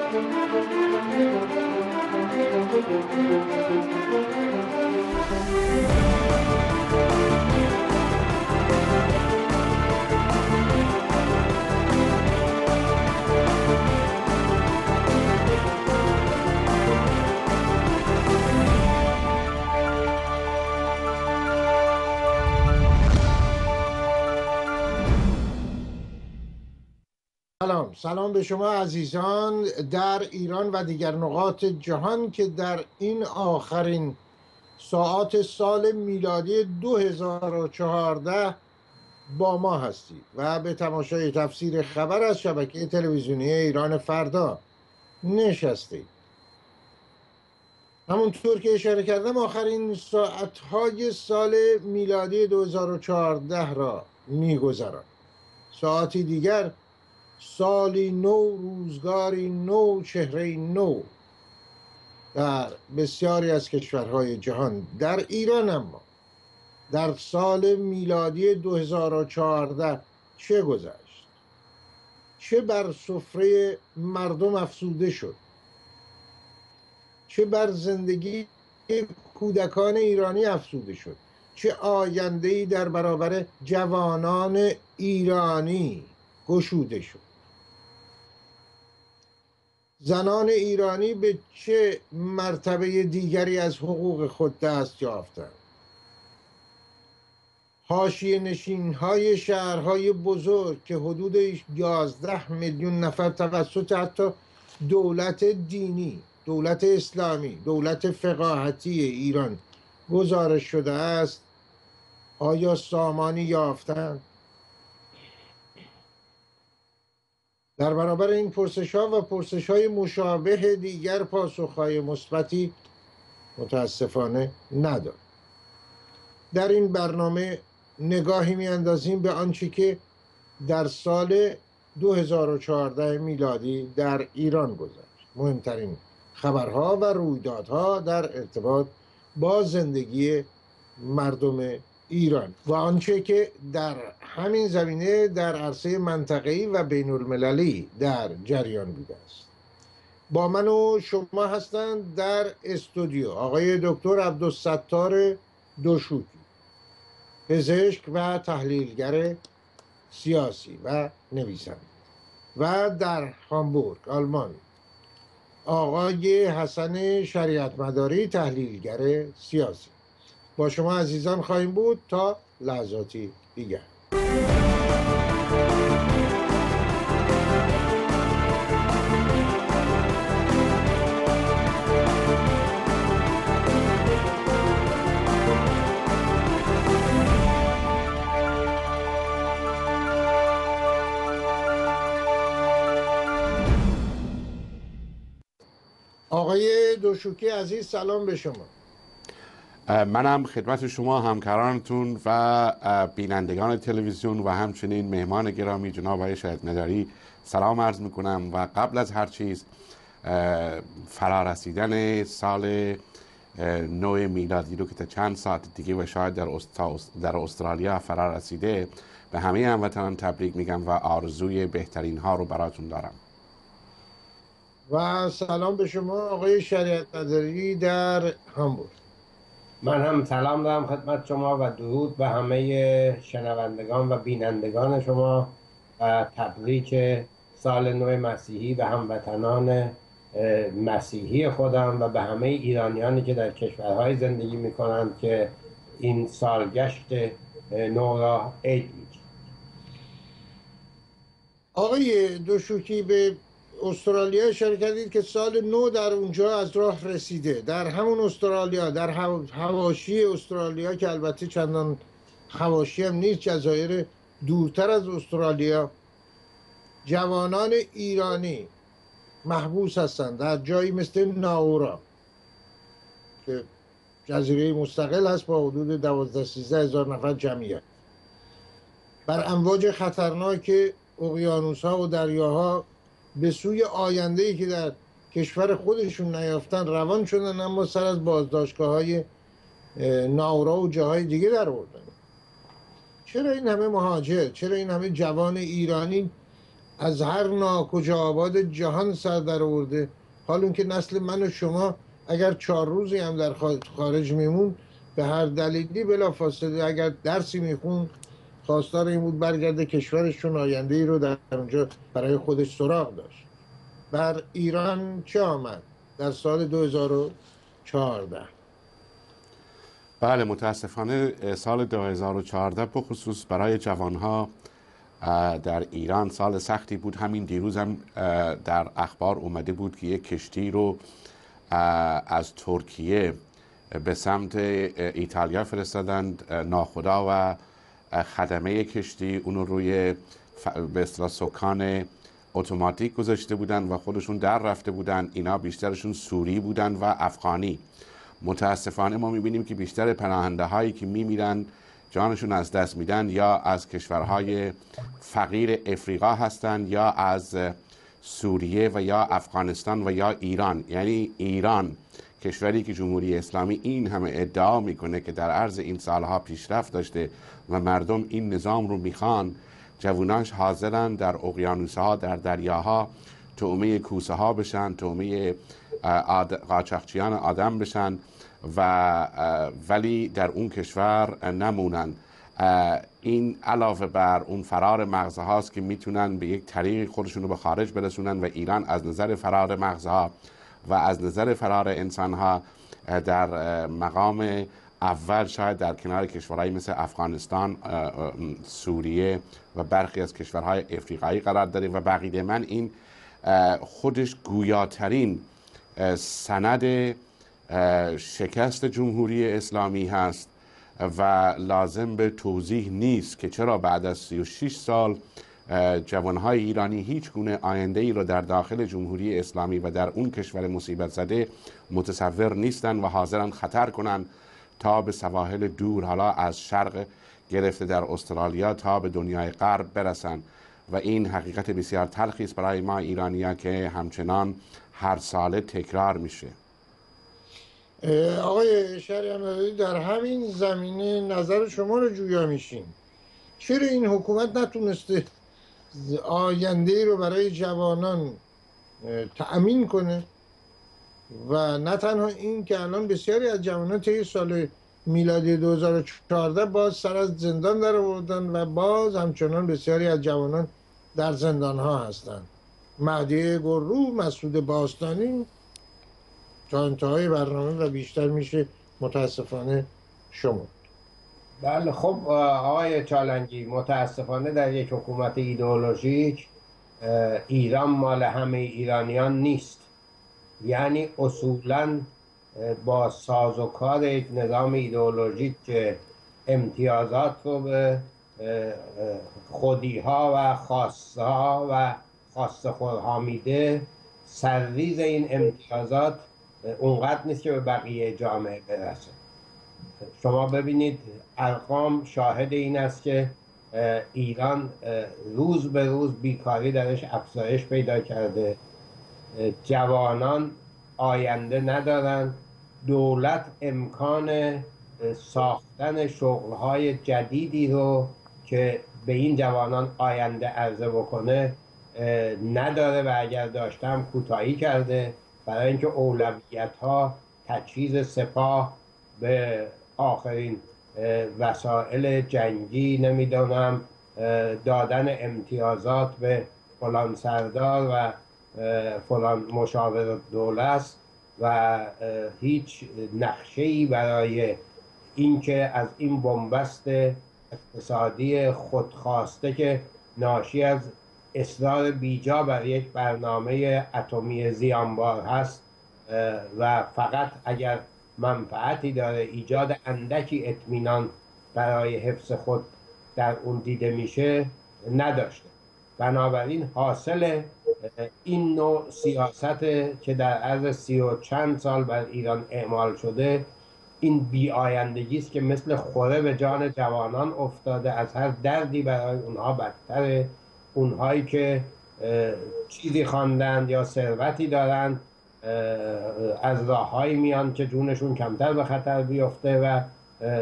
سلام به شما عزیزان در ایران و دیگر نقاط جهان که در این آخرین ساعات سال میلادی 2014 با ما هستید و به تماشای تفسیر خبر از شبکه تلویزیونی ایران فردا نشستید. همونطور که اشاره کردم آخرین ساعتهای سال میلادی 2014 را میگذران. ساعتی دیگر سالی نو، روزگاری نو، چهره نو در بسیاری از کشورهای جهان. در ایران اما در سال میلادی 2014 چه گذشت؟ چه بر سفره مردم افزوده شد؟ چه بر زندگی کودکان ایرانی افزوده شد؟ چه آینده‌ای در برابر جوانان ایرانی گشوده شد؟ زنان ایرانی به چه مرتبه دیگری از حقوق خود دست یافتند؟ حاشیه نشین‌های شهرهای بزرگ که حدود 11 میلیون نفر توسط حتی دولت دینی، دولت اسلامی، دولت فقاهتی ایران گزارش شده است، آیا سامانی یافتند؟ در برابر این پرسش‌ها و پرسش‌های مشابه دیگر پاسخ‌های مثبتی متاسفانه ندارد. در این برنامه نگاهی می‌اندازیم به آنچه که در سال 2014 میلادی در ایران گذشت. مهمترین خبرها و رویدادها در ارتباط با زندگی مردم ایران و آنچه که در همین زمینه در عرصه منطقه‌ای و بین المللی در جریان بوده است. با من و شما هستند در استودیو آقای دکتر عبدالستار دشوکی، پزشک و تحلیلگر سیاسی و نویسنده، و در هامبورگ آلمان آقای حسن شریعت مداری، تحلیلگر سیاسی. با شما عزیزان خواهیم بود تا لحظاتی دیگر. آقای دشوکی عزیز سلام به شما. منم خدمت شما، همکارانتون و بینندگان تلویزیون و همچنین مهمان گرامی جناب آقای شریعت مداری سلام عرض میکنم و قبل از هر چیز فرارسیدن سال نو میلادی رو که تا چند ساعت دیگه و شاید در استرالیا فرا رسیده به همه هموطنان تبریک میگم و آرزوی بهترین ها رو براتون دارم. و سلام به شما آقای شریعت مداری در هامبورگ. من هم سلام دارم خدمت شما و درود به همه شنوندگان و بینندگان شما و تبریک سال نو مسیحی به هموطنان مسیحی خودم و به همه ایرانیانی که در کشورهای زندگی میکنند که این سالگشت نو را عید میکنند. آقای دشوکی به استرالیا اشاره کردید که سال نو در اونجا از راه رسیده. در همون استرالیا، در حواشی استرالیا که البته چندان حواشی هم نیست، جزایر دورتر از استرالیا، جوانان ایرانی محبوس هستند در جایی مثل ناورا که جزیره مستقل هست با حدود 12-13 هزار نفر جمعیت. بر امواج خطرناک اقیانوس‌ها و دریاها به سوی آینده‌ای که در کشور خودشون نیافتن روان شدن، اما سر از بازداشتگاه‌های ناورا و جاهای دیگه در آوردن. چرا این همه مهاجر، چرا این همه جوان ایرانی از هر ناکجا آباد جهان سر در آورده. حال اون که نسل من و شما اگر 4 روزی هم در خارج میمون به هر دلیلی بلافاصله اگر درسی میخون خواستار این بود برگرده کشورشون، آینده ای رو در اونجا برای خودش سراغ داشت. بر ایران چه آمد در سال 2014؟ بله، متاسفانه سال 2014 بخصوص برای جوانها در ایران سال سختی بود. همین دیروز هم در اخبار اومده بود که یک کشتی رو از ترکیه به سمت ایتالیا فرستادند. ناخدا و خدمه کشتی اونو روی به اصطلاح سکان اتوماتیک گذاشته بودن و خودشون در رفته بودن. اینا بیشترشون سوری بودن و افغانی. متاسفانه ما میبینیم که بیشتر پناهنده هایی که میمیرن جانشون از دست میدن یا از کشورهای فقیر افریقا هستند یا از سوریه و یا افغانستان و یا ایران. یعنی ایران، کشوری که جمهوری اسلامی این همه ادعا میکنه که در عرض این سالها پیشرفت داشته و مردم این نظام رو میخوان، جواناش حاضرن در اقیانوسها، در دریاها تومه کوسه ها بشن، تومه قاچاقچیان آدم بشن ولی در اون کشور نمونن. این علاوه بر اون فرار مغزه هاست که میتونن به یک طریق خودشون رو به خارج برسونن و ایران از نظر فرار مغزه ها و از نظر فرار انسان ها در مقام اول شاید در کنار کشورهایی مثل افغانستان، سوریه و برخی از کشورهای افریقایی قرار داره و بقیده من این خودش گویاترین سند شکست جمهوری اسلامی هست و لازم به توضیح نیست که چرا بعد از 36 سال جوانهای ایرانی هیچ گونه آینده ای رو در داخل جمهوری اسلامی و در اون کشور مصیبت زده متصور نیستن و حاضرن خطر کنن تا به سواحل دور، حالا از شرق گرفته در استرالیا تا به دنیای غرب برسن و این حقیقت بسیار تلخی است برای ما ایرانی‌ها که همچنان هر ساله تکرار میشه. آقای شریعتی، در همین زمینه نظر شما رو جویا میشیم. چرا این حکومت نتونسته آینده رو برای جوانان تأمین کنه و نه تنها این که الان بسیاری از جوانان طی سال میلادی 2014 باز سر از زندان در آوردن و باز همچنان بسیاری از جوانان در زندان ها هستند. مهدی گرو، مسعود باستانی تا انتهای برنامه و بیشتر میشه متاسفانه شما. بله، خب آقای چالنگی، متاسفانه در یک حکومت ایدئولوژیک ایران مال همه ایرانیان نیست. یعنی اصولاً با سازوکار یک نظام ایدئولوژیک که امتیازات رو به خودی‌ها و خاصها و خاصه‌خورها میده، سرریز این امتیازات اونقدر نیست که به بقیه جامعه برسه. شما ببینید ارقام شاهد این است که ایران روز به روز بیکاری درش افزایش پیدا کرده، جوانان آینده ندارن، دولت امکان ساختن شغل‌های جدیدی رو که به این جوانان آینده عرضه بکنه نداره و اگر داشته هم کوتاهی کرده، برای اینکه اولویت‌ها تجهیز سپاه به آخرین وسایل جنگی، نمیدونم دادن امتیازات به فلان سردار و فلان مشاور دولت و هیچ نقشه‌ای برای اینکه از این بنبست اقتصادی خودخواسته که ناشی از اصرار بیجا بر یک برنامه اتمی زیانبار هست و فقط اگر منفعتی داره ایجاد اندکی اطمینان برای حفظ خود در اون دیده میشه نداشته. بنابراین حاصل این نوع سیاست که در عرض 30 و چند سال بر ایران اعمال شده، این بی‌آیندگی است که مثل خوره به جان جوانان افتاده. از هر دردی برای اونها بدتره. اونهایی که چیزی خواندند یا ثروتی دارند از راههایی میان که جونشون کمتر به خطر بیفته و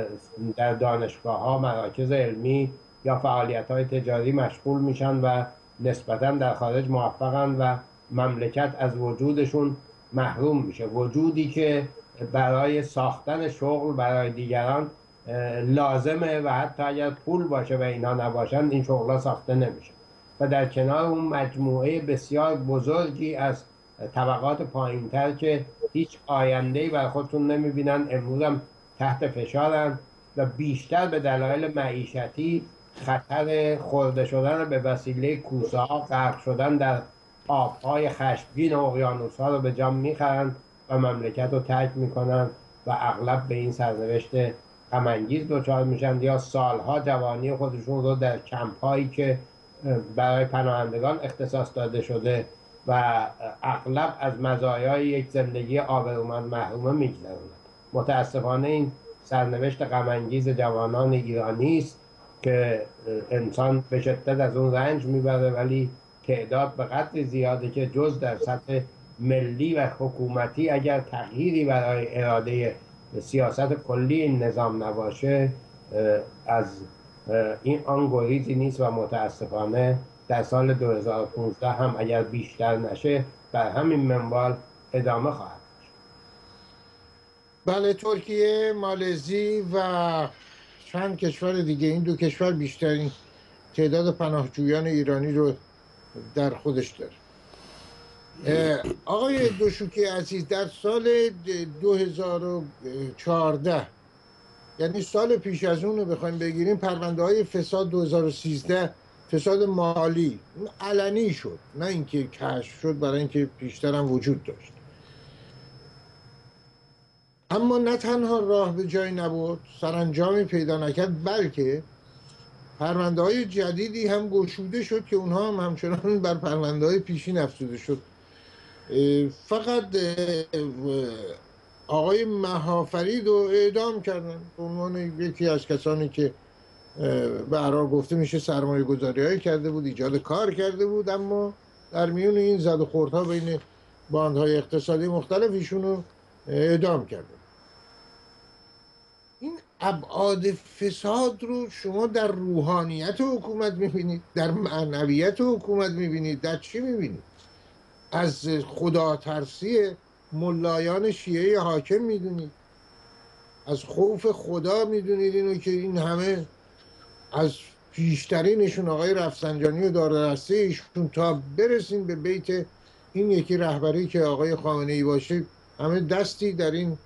در دانشگاه ها، مراکز علمی یا فعالیت های تجاری مشغول میشن و نسبتا در خارج موفقن و مملکت از وجودشون محروم میشه. وجودی که برای ساختن شغل برای دیگران لازمه و حتی اگر پول باشه و اینا نباشن این شغلها ساخته نمیشه. و در کنار اون مجموعه بسیار بزرگی از طبقات پایینتر که هیچ آینده‌ای برای خودتون نمیبینن، امروز هم تحت فشارن و بیشتر به دلایل معیشتی خطر خورده شدن به وسیله کوسه ها، غرق شدن در آبهای خشمگین اقیانوس ها رو به جان میخرند و مملکت رو ترک میکنن و اغلب به این سرنوشت غم‌انگیز دچار میشن یا سالها جوانی خودشون رو در کمپ هایی که برای پناهندگان اختصاص داده شده و اغلب از مزایای یک زندگی آبرومند محرومه میگذرونند. متاسفانه این سرنوشت غم‌انگیز جوانان ایرانی است که انسان به شدت از اون رنج میبره، ولی تعداد به قدری زیاده که جز در سطح ملی و حکومتی اگر تغییری برای اراده سیاست کلی این نظام نباشه از این آن گریزی نیست و متاسفانه در سال 2015 هم اگر بیشتر نشه بر همین منوال ادامه خواهد داشت. بله، ترکیه، مالزی و چند کشور دیگه، این دو کشور بیشترین تعداد پناهجویان ایرانی رو در خودش داره. آقای دوشوکی عزیز، در سال 2014 یعنی سال پیش از اون رو بخوایم بگیریم، پرونده های فساد 2013 فساد مالی علنی شد، نه اینکه کشف شد، برای اینکه پیشتر هم وجود داشت. اما نه تنها راه به جای نبرد، سرانجامی پیدا نکرد، بلکه پرونده های جدیدی هم گشوده شد که اونها هم همچنان بر پرونده های پیشین افزوده شد. فقط آقای مهافرید رو اعدام کردن به عنوان یکی از کسانی که به قرار گفته میشه سرمایه گذاری های کرده بود، ایجاد کار کرده بود، اما در میون این زد و خوردها بین باندهای اقتصادی مختلف ایشون رو اعدام کردن. این ابعاد فساد رو شما در روحانیت حکومت میبینید، در معنویت حکومت میبینید، در چی میبینید؟ از خدا ترسی ملایان شیعه حاکم میدونید، از خوف خدا میدونید اینو که این همه از پیشترینشون آقای رفسنجانی و دارالرسته ایشون تا برسیم به بیت این یکی رهبری که آقای خامنه ای باشه همه دستی در این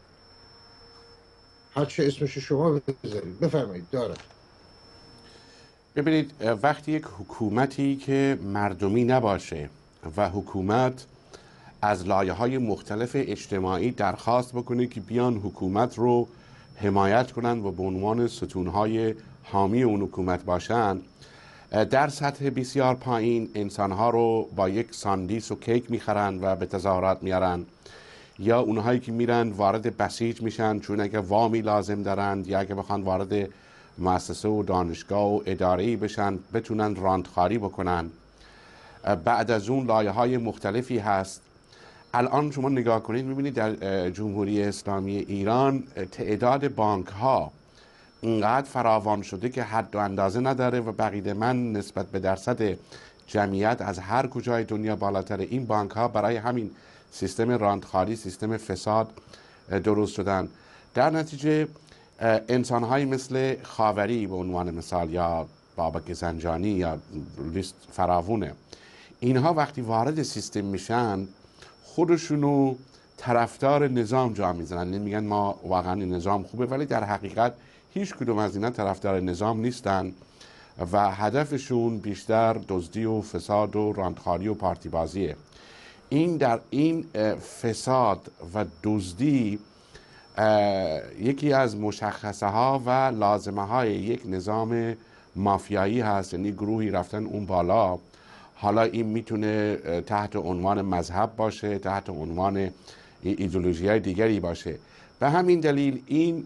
هرچه اسمش شما بذارید. بفرمایید. دارم. ببینید، وقتی یک حکومتی که مردمی نباشه و حکومت از لایه‌های مختلف اجتماعی درخواست بکنه که بیان حکومت رو حمایت کنن و به عنوان ستونهای حامی اون حکومت باشن، در سطح بسیار پایین انسانها رو با یک ساندیس و کیک میخرن و به تظاهرات میارن، یا اونهایی که میرن وارد بسیج میشن چون اگه وامی لازم دارن یا اگه بخوان وارد مؤسسه و دانشگاه و اداره‌ای بشن بتونن راندخاری بکنن. بعد از اون لایه های مختلفی هست. الان شما نگاه کنید میبینید در جمهوری اسلامی ایران تعداد بانک ها اینقدر فراوان شده که حد و اندازه نداره و بقید من نسبت به درصد جمعیت از هر کجای دنیا بالاتر. این بانک ها برای همین سیستم راندخاری، سیستم فساد درست شدن. در نتیجه انسان های مثل خاوری به عنوان مثال یا بابک زنجانی یا لیست فراوونه، اینها وقتی وارد سیستم میشن خودشونو طرفدار نظام جا میزنن، میگن ما واقعا نظام خوبه، ولی در حقیقت هیچ کدوم از اینا طرفدار نظام نیستن و هدفشون بیشتر دزدی و فساد و راندخاری و پارتی بازیه. این در این فساد و دزدی یکی از مشخصه ها و لازمه های یک نظام مافیایی هست، یعنی گروهی رفتن اون بالا. حالا این میتونه تحت عنوان مذهب باشه، تحت عنوان ایدئولوژی های دیگری باشه. به همین دلیل این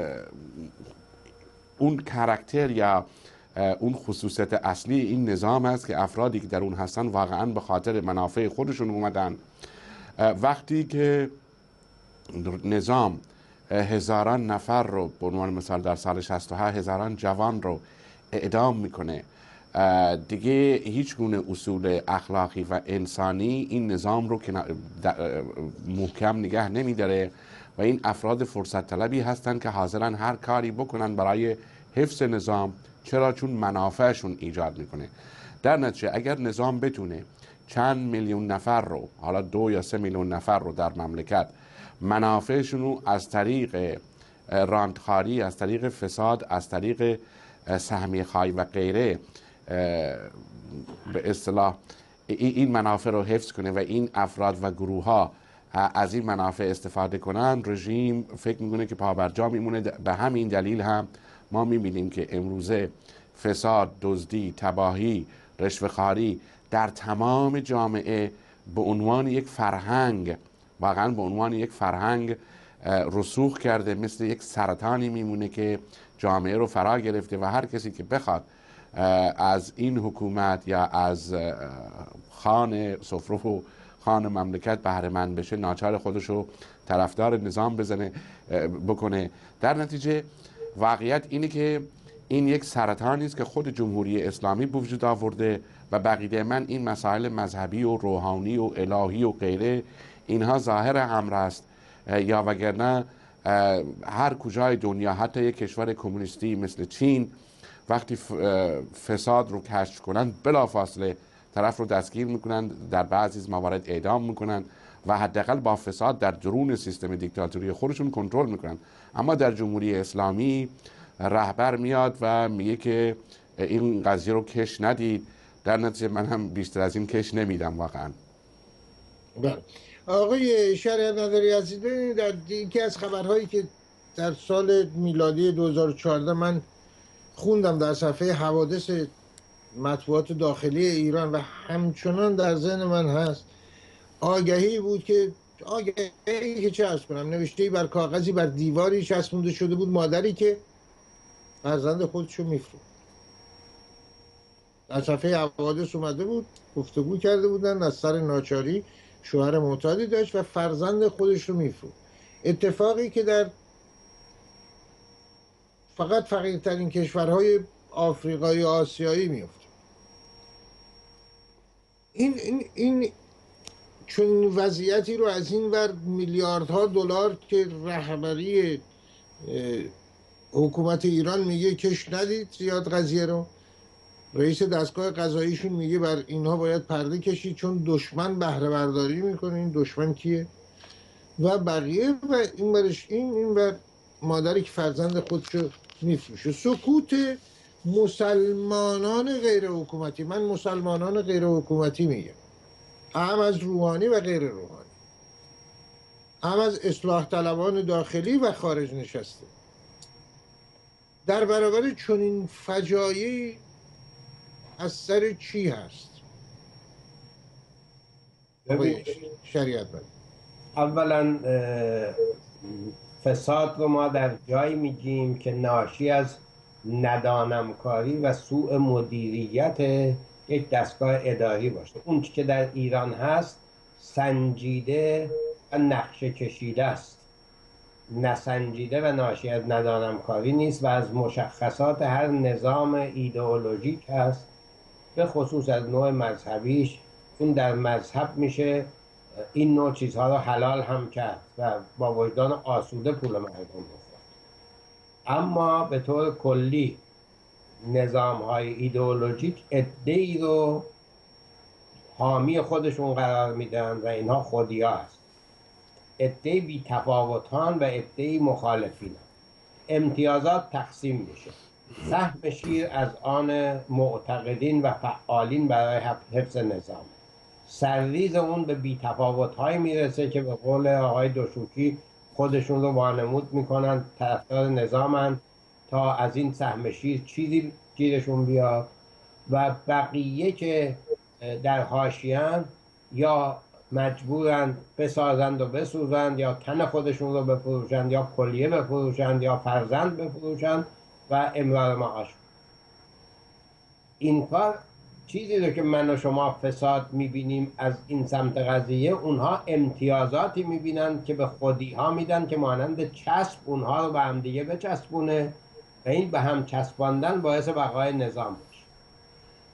اون کاراکتر یا اون خصوصیت اصلی این نظام است که افرادی که در اون هستن واقعا به خاطر منافع خودشون اومدن. وقتی که نظام هزاران نفر رو به عنوان مثال در سال 68 هزاران جوان رو اعدام میکنه دیگه هیچ گونه اصول اخلاقی و انسانی این نظام رو محکم نگه نمیداره و این افراد فرصت طلبی هستند که حاضرن هر کاری بکنن برای حفظ نظام. چرا؟ چون منافعشون ایجاد میکنه. در نتیجه اگر نظام بتونه چند میلیون نفر رو، حالا 2 یا 3 میلیون نفر رو در مملکت منافعشون رو از طریق راندخاری، از طریق فساد، از طریق سهمیه خواهی و غیره به اصطلاح این منافع رو حفظ کنه و این افراد و گروه ها از این منافع استفاده کنن، رژیم فکر میکنه که پابرجا میمونه. به همین دلیل هم ما میبینیم که امروزه فساد، دزدی، تباهی، رشوه‌خواری در تمام جامعه به عنوان یک فرهنگ، واقعا به عنوان یک فرهنگ رسوخ کرده، مثل یک سرطانی میمونه که جامعه رو فرا گرفته و هر کسی که بخواد از این حکومت یا از خان سفره و خان مملکت بهره مند بشه، ناچار خودش رو طرفدار نظام بکنه. در نتیجه واقعیت اینه که این یک سرطانی است که خود جمهوری اسلامی به وجود آورده و بقیده من این مسائل مذهبی و روحانی و الهی و غیره اینها ظاهر امر است، یا وگرنه هر کجای دنیا، حتی یک کشور کمونیستی مثل چین، وقتی فساد رو کشف کنن بلافاصله طرف رو دستگیر میکنن، در بعضی از موارد اعدام میکنن و حداقل با فساد در درون سیستم دیکتاتوری خودشون کنترل میکنن. اما در جمهوری اسلامی رهبر میاد و میگه که این قضیه رو کش ندید، در نتیجه من هم بیشتر از این کش نمیدم واقعا. بله. آقای شریعت نداری عزیز، ببینید در یکی از خبرهایی که در سال میلادی 2014 من خوندم در صفحه حوادث مطبوعات داخلی ایران و همچنان در ذهن من هست، آگهی بود که چه عرض کنم، نوشته‌ای بر کاغذی بر دیواری چسبونده شده بود، مادری که فرزند خودشو میفروخت. در صفحه حوادث اومده بود، گفتگو کرده بودن، از سر ناچاری شوهر معتادی داشت و فرزند خودش رو میفروخت. اتفاقی که در فقط فقیرترین کشورهای آفریقایی و آسیایی میفته. این چون وضعیتی رو از این ور میلیاردها دلار که رهبری حکومت ایران میگه کش ندید زیاد قضیه رو، رئیس دستگاه قضاییشون میگه بر اینها باید پرده کشید چون دشمن بهره برداری میکنه. این دشمن کیه؟ و بقیه و این برش این بر مادری که فرزند خودشو میفروشه. سکوت مسلمانان غیر حکومتی، من مسلمانان غیر حکومتی میگم، هم از روحانی و غیر روحانی، هم از اصلاح طلبان داخلی و خارج نشسته، در برابر چنین فجایعی از سر چی هست؟ شریعت من اولا فساد رو ما در جایی میگیم که ناشی از ندانمکاری و سوء مدیریت یک دستگاه اداری باشه. اون که در ایران هست سنجیده و نقشه کشیده است، نسنجیده و ناشی از ندانمکاری نیست و از مشخصات هر نظام ایدئولوژیک هست، به خصوص از نوع مذهبیش. چون در مذهب میشه این نوع چیزها رو حلال هم کرد و با وجدان آسوده پول مردم بخورد. اما به طور کلی نظام های ایدئولوژیک عده‌ای رو حامی خودشون قرار میدن و اینها خودیا هست، عده‌ای بی تفاوتان و عده‌ای مخالفین. امتیازات تقسیم میشه، سهم شیر از آن معتقدین و فعالین برای حفظ نظام، سرریز اون به بی تفاوت‌های میرسه که به قول آقای دوشوکی خودشون رو وانمود میکنن طرفدار نظامن تا از این سهم شیر چیزی گیرشون بیاد، و بقیه که در حاشیه‌اند یا مجبورند بسازند و بسوزند یا تن خودشون رو بفروشند یا کلیه بفروشند یا فرزند بفروشند و امرار معاش. این کار چیزی رو که من و شما فساد میبینیم از این سمت قضیه، اونها امتیازاتی میبینن که به خودی ها میدن که مانند چسب اونها رو به هم دیگه بچسبونه و این به هم چسباندن باعث بقای نظام میشه.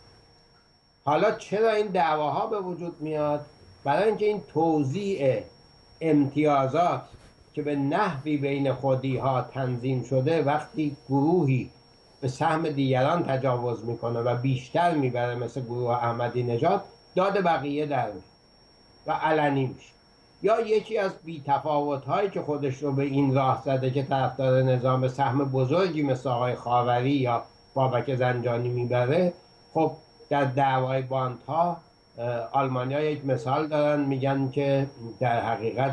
حالا چرا این دعواها به وجود میاد؟ برای اینکه این توزیع امتیازات که به نحوی بین خودی ها تنظیم شده، وقتی گروهی به سهم دیگران تجاوز میکنه و بیشتر میبره مثل گروه احمدی نژاد، داد بقیه در میاد و علنی میشه. یا یکی از بی‌تفاوت هایی که خودش رو به این راه زده که طرفدار نظام سهم بزرگی مثل آقای خاوری یا بابک زنجانی میبره، خب در دعوای باندها آلمانی‌ها یک مثال دارن، میگن که در حقیقت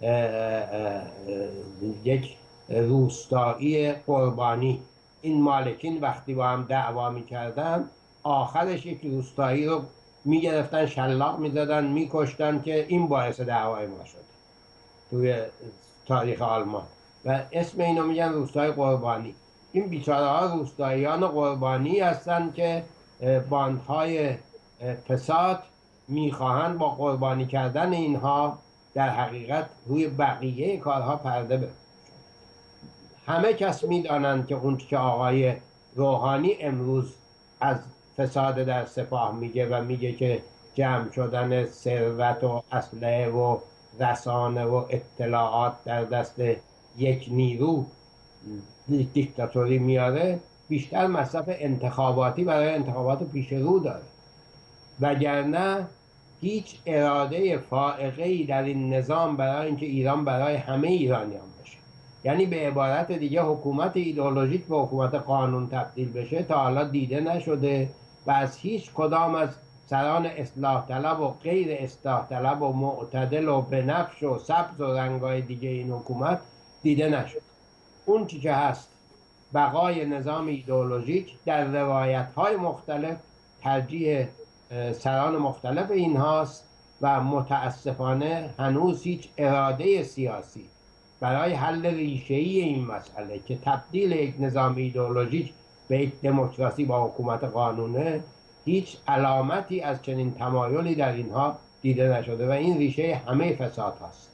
یک روستایی قربانی، این مالکین وقتی با هم دعوا میکردن آخرش یک روستایی رو میگرفتن شلاق میزدن میکشتن که این باعث دعوای ما شده توی تاریخ آلمان و اسم اینو میگن روستای قربانی. این بیچاره ها روستاییان قربانی هستن که باندهای فساد میخواهند با قربانی کردن اینها در حقیقت روی بقیه کارها پرده بزنند. همه کس میدانند که اون که آقای روحانی امروز از فساد در سپاه میگه و میگه که جمع شدن ثروت و اسلحه و رسانه و اطلاعات در دست یک نیرو دیکتاتوری میاره، بیشتر مصرف انتخاباتی برای انتخابات پیش رو داره، وگرنه هیچ اراده فائقه‌ای در این نظام برای اینکه ایران برای همه ایرانیان بشه، یعنی به عبارت دیگه حکومت ایدئولوژیک به حکومت قانون تبدیل بشه، تا حالا دیده نشده و از هیچ کدام از سران اصلاح طلب و غیر اصلاح طلب و معتدل و بنفش و سبز و رنگای دیگه این حکومت دیده نشد. اون چی که هست بقای نظام ایدئولوژیک در روایت‌های مختلف ترجیح سران مختلف این هاست و متاسفانه هنوز هیچ اراده سیاسی برای حل ریشه‌ای این مسئله که تبدیل یک نظام ایدئولوژیک به یک دموکراسی با حکومت قانونه، هیچ علامتی از چنین تمایلی در اینها دیده نشده و این ریشه همه فساد هست.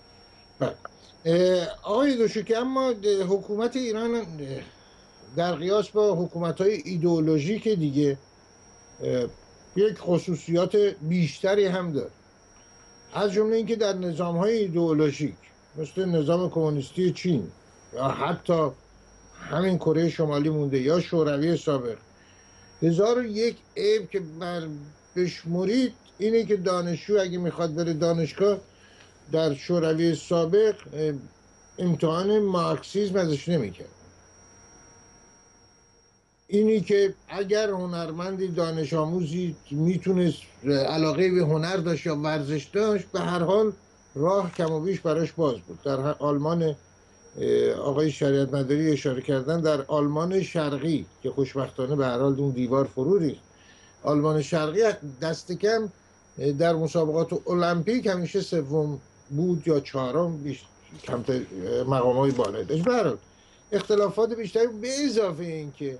آقای دوشوکی، اما حکومت ایران در قیاس با حکومت‌های ایدئولوژیک دیگه یک خصوصیات بیشتری هم داره، از جمله اینکه در نظام‌های ایدئولوژیک مثل نظام کمونیستی چین یا حتی همین کره شمالی مونده یا شوروی سابق، 1001 عیب که بشمرید اینه که دانشجو اگه میخواد بره دانشگاه در شوروی سابق امتحان مارکسیسم ازش نمیکرد. اینی که اگر هنرمندی دانش آموزی میتونست علاقه به هنر داشت یا ورزش داشت، به هر حال راه کم و بیش براش باز بود. در آلمان آقای شریعت مداری اشاره کردن، در آلمان شرقی که خوشبختانه به هر حال اون دیوار فرو ریخت، آلمان شرقی دست کم در مسابقات المپیک همیشه سوم بود یا چهارم، کمتر مقام‌های بالایی داشت. به هر حال اختلافات بیشتری به اضافه این که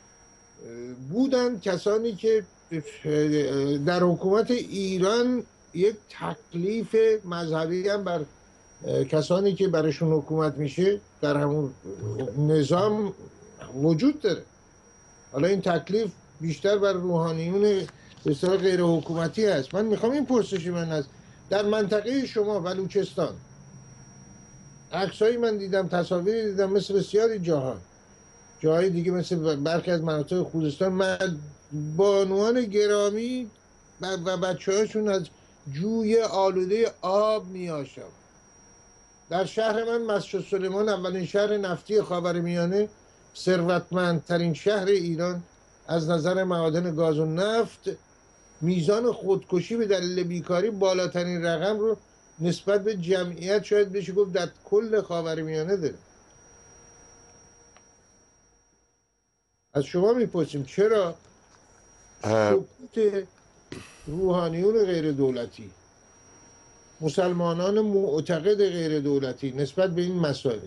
بودن کسانی که در حکومت ایران یک تکلیف مذهبی هم بر کسانی که برشون حکومت میشه در همون نظام وجود داره. حالا این تکلیف بیشتر بر روحانیون به اصطلاح غیر حکومتی هست. من میخوام این پرسشی من هست، در منطقه شما بلوچستان عکسایی من دیدم، تصاویری دیدم مثل بسیاری جاهای دیگه مثل برخی از مناطق خوزستان، من بانوان گرامی و بچه‌هاشون از جوی آلوده آب میآشام. در شهر من مسجد سلیمان، اولین شهر نفتی خاورمیانه، ثروتمندترین شهر ایران از نظر معادن گاز و نفت، میزان خودکشی به دلیل بیکاری بالاترین رقم رو نسبت به جمعیت شاید بشه گفت در کل خاورمیانه داره. از شما میپرسیم چرا سکوت روحانیون غیر دولتی، مسلمانان معتقد غیر دولتی نسبت به این مسائل؟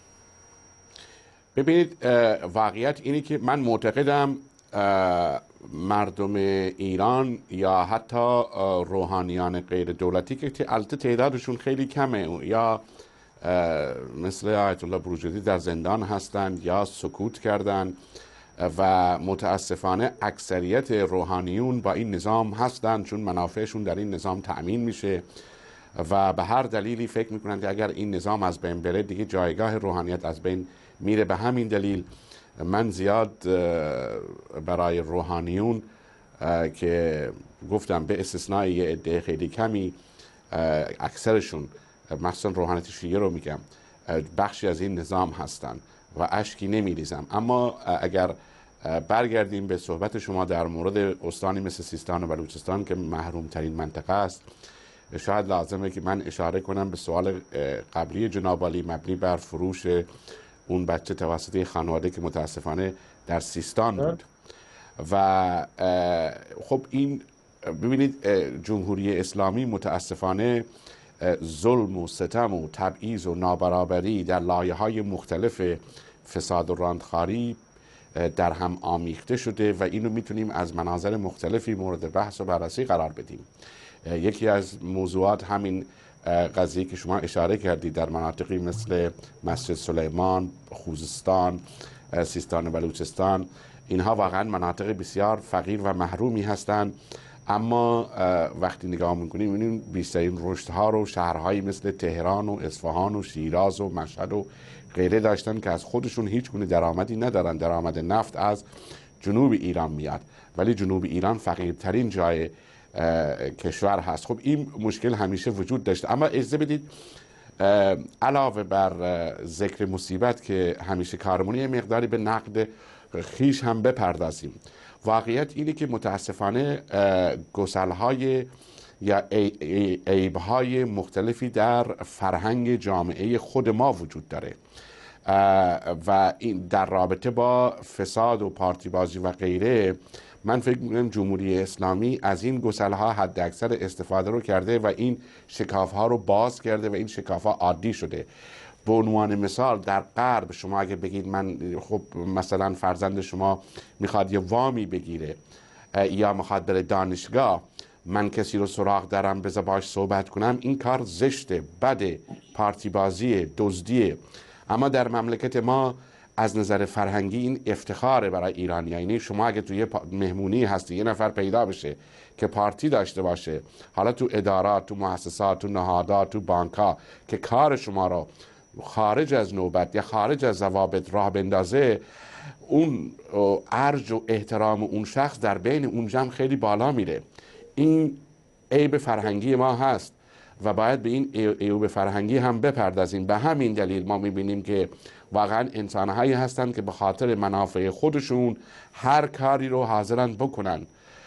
ببینید، واقعیت اینه که من معتقدم مردم ایران یا حتی روحانیان غیر دولتی که البته تعدادشون خیلی کمه، یا مثل آیت الله بروجردی در زندان هستند یا سکوت کردن، و متاسفانه اکثریت روحانیون با این نظام هستند، چون منافعشون در این نظام تأمین میشه و به هر دلیلی فکر میکنند که اگر این نظام از بین بره دیگه جایگاه روحانیت از بین میره. به همین دلیل من زیاد برای روحانیون که گفتم به استثنای یه عده خیلی کمی، اکثرشون مخصوصا روحانیت شیعه رو میگم بخشی از این نظام هستن و اشکی نمیریزم. اما اگر برگردیم به صحبت شما در مورد استانی مثل سیستان و بلوچستان که محروم ترین منطقه است، شاید لازمه که من اشاره کنم به سوال قبلی جناب عالی مبنی بر فروش اون بچه توسط خانواده که متاسفانه در سیستان بود. و خب این ببینید جمهوری اسلامی متاسفانه ظلم و ستم و تبعیض و نابرابری در لایه‌های مختلف فساد و راندخاری در هم آمیخته شده و اینو میتونیم از مناظر مختلفی مورد بحث و بررسی قرار بدیم. یکی از موضوعات همین قضیه که شما اشاره کردید در مناطقی مثل مسجد سلیمان، خوزستان، سیستان و بلوچستان، اینها واقعا مناطق بسیار فقیر و محرومی هستند، اما وقتی نگاه میکنیم می‌بینیم بیشترین رشدها رو شهرهایی مثل تهران و اصفهان و شیراز و مشهد و غیره داشتن که از خودشون هیچ گونه درآمدی ندارن. درآمد نفت از جنوب ایران میاد، ولی جنوب ایران فقیرترین جای کشور هست. خب این مشکل همیشه وجود داشته. اما اجازه بدید علاوه بر ذکر مصیبت که همیشه کارمون یه مقداری به نقد خیش هم بپردازیم. واقعیت اینه که متاسفانه گسلهای یا عیبهای مختلفی در فرهنگ جامعه خود ما وجود داره و این در رابطه با فساد و پارتی بازی و غیره. من فکر می‌کنم جمهوری اسلامی از این گسل‌ها حد اکثر استفاده رو کرده و این شکاف‌ها رو باز کرده و این شکاف‌ها عادی شده. به عنوان مثال در غرب شما اگه بگید من خب مثلا فرزند شما میخواد یه وامی بگیره یا میخواد بره دانشگاه، من کسی رو سراغ دارم بذار باش صحبت کنم، این کار زشته، بده، پارتی بازیه، دزدیه. اما در مملکت ما از نظر فرهنگی این افتخاره برای ایرانی. یعنی شما اگه توی مهمونی هستی یه نفر پیدا بشه که پارتی داشته باشه، حالا تو ادارات، تو مؤسسات، تو نهادات، تو بانک‌ها، که کار شما رو خارج از نوبت یا خارج از ضوابط راه بندازه، اون ارج و احترام اون شخص در بین اون جمع خیلی بالا میره. این عیب فرهنگی ما هست و باید به این عیوب فرهنگی هم بپردازیم. به همین دلیل ما میبینیم که واقعا انسانهایی هستند که به خاطر منافع خودشون هر کاری رو حاضرن بکنن.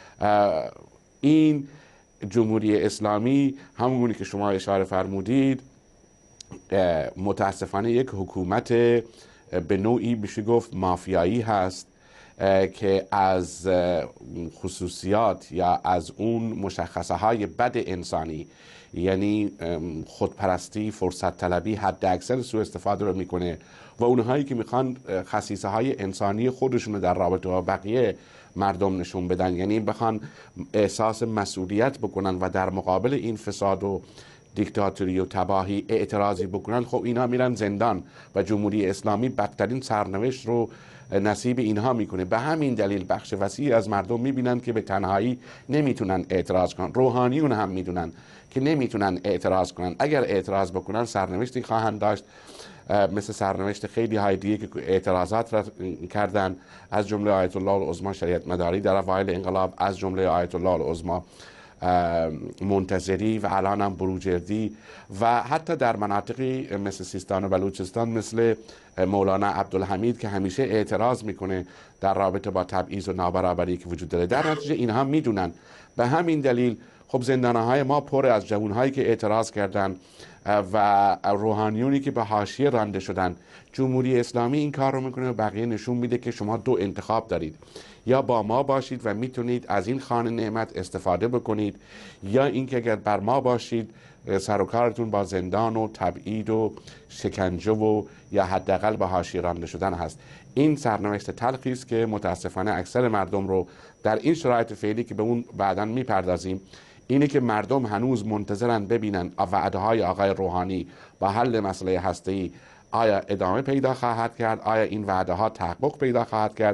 این جمهوری اسلامی همونگونه که شما اشاره فرمودید متاسفانه یک حکومت به نوعی میشه گفت مافیایی هست که از خصوصیات یا از اون مشخصه های بد انسانی، یعنی خودپرستی، فرصت طلبی، حد اکثر سوء استفاده رو میکنه و اونهایی که میخوان خصیصه های انسانی خودشون رو در رابطه با بقیه مردم نشون بدن، یعنی بخوان احساس مسئولیت بکنن و در مقابل این فساد و دیکتاتوری و تباهی اعتراضی بکنن، خب اینا میرن زندان و جمهوری اسلامی بدترین سرنوشت رو نصیب اینها میکنه. به همین دلیل بخش وسیعی از مردم میبینن که به تنهایی نمیتونن اعتراض کنن. روحانیون هم میدونن که نمیتونن اعتراض کنن. اگر اعتراض بکنن سرنوشتی خواهند داشت مثل سرنوشت خیلی های دیگه که اعتراضات را کردن، از جمله آیت الله العظما شریعت مداری در اوایل انقلاب، از جمله آیت الله العظما منتظری و الان هم بروجردی، و حتی در مناطقی مثل سیستان و بلوچستان مثل مولانا عبدالحمید که همیشه اعتراض میکنه در رابطه با تبعیض و نابرابری که وجود داره. در نتیجه اینها میدونن. به همین دلیل خب زندانهای ما پر از جوانهایی که اعتراض کردن و روحانیونی که به حاشیه رانده شدن. جمهوری اسلامی این کار رو میکنه و بقیه نشون میده که شما دو انتخاب دارید، یا با ما باشید و میتونید از این خوان نعمت استفاده بکنید، یا اینکه اگر بر ما باشید سر و کارتون با زندان و تبعید و شکنجه و یا حداقل به حاشیه رانده شدن هست. این سرنوشت تلخی است که متاسفانه اکثر مردم رو در این شرایط فعلی که به اون بعداً میپردازیم، اینه که مردم هنوز منتظرن ببینن وعده‌های آقای روحانی با حل مسئله هسته‌ای آیا ادامه پیدا خواهد کرد، آیا این وعده ها تحقق پیدا خواهد کرد،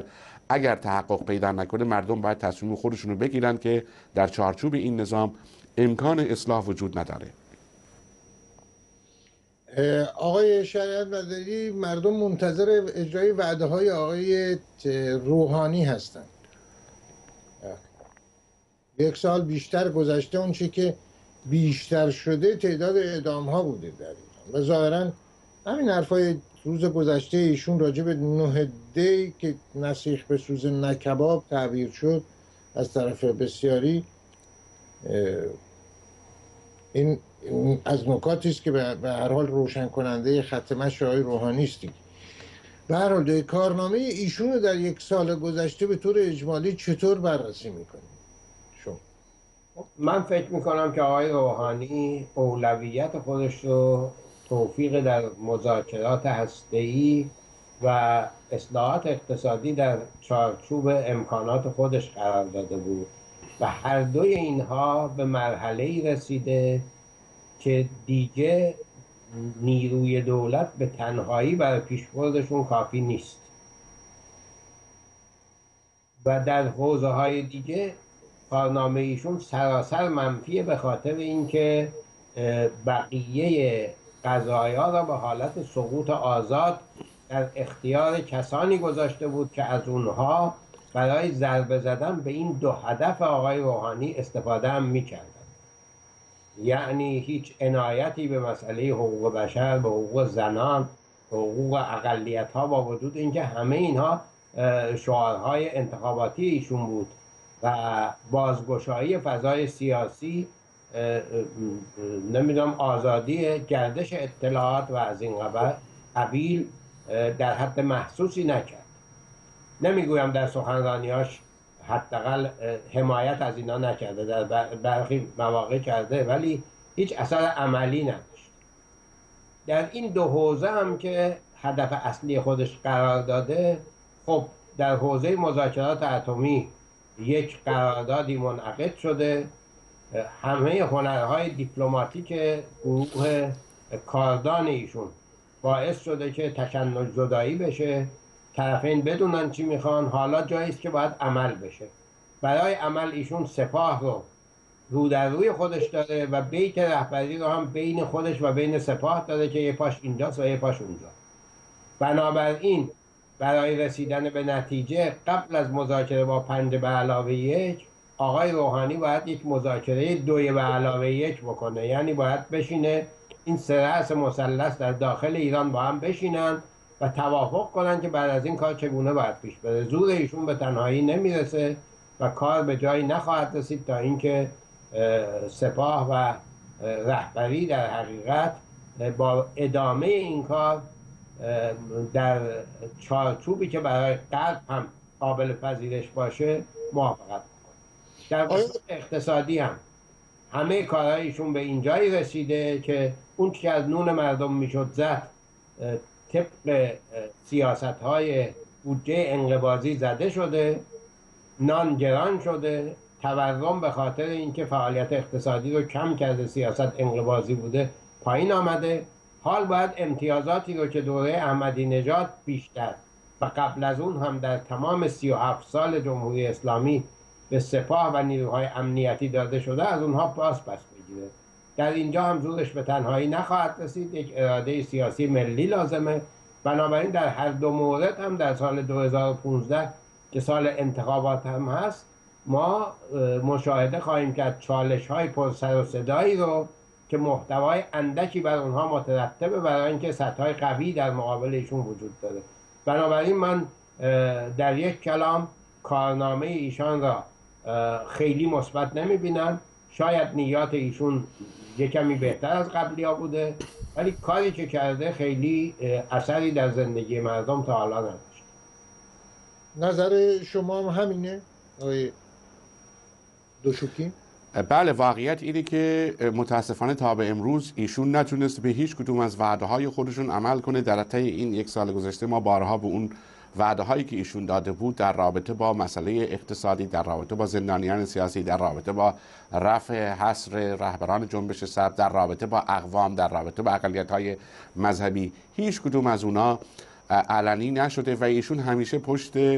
اگر تحقق پیدا نکنه مردم باید تصمیم خودشون رو بگیرن که در چارچوب این نظام امکان اصلاح وجود نداره. آقای شریعت مداری، مردم منتظر اجرای وعده های آقای روحانی هستند. 1 سال بیشتر گذشته، اون چی که بیشتر شده تعداد اعدام ها بوده در ایران و ظاهرا همین حرفای روز گذشته ایشون راجع به 9 دی که نسیخ به سوز نکباب تعبیر شد از طرف بسیاری، این از نکاتی است که به هر حال روشن کننده خط مشی آقای روحانی است. به هر حال کارنامه ایشون رو در 1 سال گذشته به طور اجمالی چطور بررسی میکنید شما؟ من فکر میکنم که آقای روحانی اولویت خودش رو توفیق در مذاکرات هسته‌ای و اصلاحات اقتصادی در چارچوب امکانات خودش قرار داده بود و هر دوی اینها به مرحله‌ای رسیده که دیگه نیروی دولت به تنهایی برای پیشبردشون کافی نیست و در حوزه‌های دیگه کارنامه ایشون سراسر منفیه به خاطر اینکه بقیه قضایا را به حالت سقوط آزاد در اختیار کسانی گذاشته بود که از اونها برای ضربه زدن به این 2 هدف آقای روحانی استفاده هم می‌کردن. یعنی هیچ عنایتی به مسئله حقوق بشر، به حقوق زنان، به حقوق اقلیت‌ها، با وجود اینکه همه اینها شعارهای انتخاباتی ایشون بود و بازگشایی فضای سیاسی، نمیدونم آزادی گردش اطلاعات و از این قبیل در حد محسوسی نکرد. نمیگویم در سخنرانیاش حداقل حمایت از اینا نکرده، در برخی مواقع کرده، ولی هیچ اثر عملی نداشت. در این 2 حوزه هم که هدف اصلی خودش قرار داده، خب در حوزه مذاکرات اتمی یک قراردادی منعقد شده، همه هنرهای دیپلماتیک گروه کاردان ایشون باعث شده که تشنج زدایی بشه، طرفین بدونن چی میخوان. حالا جایی است که باید عمل بشه. برای عمل ایشون سپاه رو در روی خودش داره و بیت رهبری رو هم بین خودش و بین سپاه داره که یه پاش اینجاست و یه پاش اونجا. بنابراین برای رسیدن به نتیجه قبل از مذاکره با 5+1 آقای روحانی باید یک مذاکره 2+1 بکنه. یعنی باید بشینه این 3 رأس مثلث در داخل ایران با هم بشینن و توافق کنن که بعد از این کار چگونه باید پیش بره. زور ایشون به تنهایی نمیرسه و کار به جایی نخواهد رسید تا اینکه سپاه و رهبری در حقیقت با ادامه این کار در چارچوبی که برای غرب هم قابل پذیرش باشه موافقت کنه. در اقتصادی هم همه کارهایشون به اینجایی رسیده که اون که از نون مردم میشد زد طبق سیاست‌های بودجه انقباضی زده شده، نان گران شده، تورم به خاطر اینکه فعالیت اقتصادی رو کم کرده، سیاست انقباضی بوده، پایین آمده. حال باید امتیازاتی رو که دوره احمدی نژاد بیشتر و قبل از اون هم در تمام 37 سال جمهوری اسلامی به سپاه و نیروهای امنیتی داده شده از اونها پس بگیره. در اینجا هم زورش به تنهایی نخواهد رسید، یک اراده سیاسی ملی لازمه. بنابراین در هر 2 مورد هم در سال 2015 که سال انتخابات هم هست ما مشاهده خواهیم کرد چالش‌های پر سر و صدایی رو که محتوای اندکی بر اونها مترتبه برای اینکه سطح‌های قوی در مقابل ایشون وجود داره. بنابراین من در یک کلام کارنامه ایشان را خیلی مثبت نمی‌بینم. شاید نیات ایشون یکمی بهتر از قبلی‌ها بوده، ولی کاری که کرده خیلی اثری در زندگی مردم تا حالا نداشت. نظر شما هم همینه آقای دوشوکی؟ بله، واقعیت اینه که متاسفانه تا به امروز ایشون نتونست به هیچ کدوم از وعده های خودشون عمل کنه. در طی این 1 سال گذشته ما بارها به اون وعده هایی که ایشون داده بود در رابطه با مسئله اقتصادی، در رابطه با زندانیان سیاسی، در رابطه با رفع حصر رهبران جنبش سبز، در رابطه با اقوام، در رابطه با اقلیت های مذهبی، هیچ کدوم از اونا علنی نشده و ایشون همیشه پشت